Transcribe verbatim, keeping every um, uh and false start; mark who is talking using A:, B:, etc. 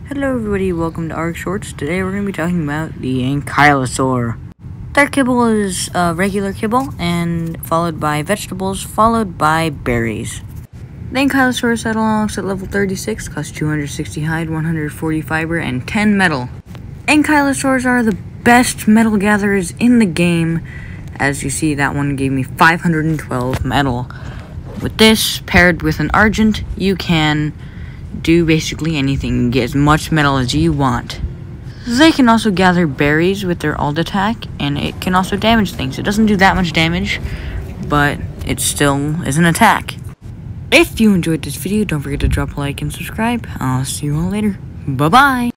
A: Hello everybody, welcome to Ark Shorts. Today we're going to be talking about the Ankylosaur. Their kibble is uh, regular kibble, and followed by vegetables, followed by berries. The Ankylosaurus Saddleox at level thirty-six costs two hundred sixty hide, one hundred forty fiber, and ten metal. Ankylosaurs are the best metal gatherers in the game. As you see, that one gave me five hundred twelve metal. With this, paired with an Argent, you can do basically anything, get as much metal as you want. They can also gather berries with their alt attack, and it can also damage things. It doesn't do that much damage, but it still is an attack. If you enjoyed this video, don't forget to drop a like and subscribe. I'll see you all later. Bye-bye!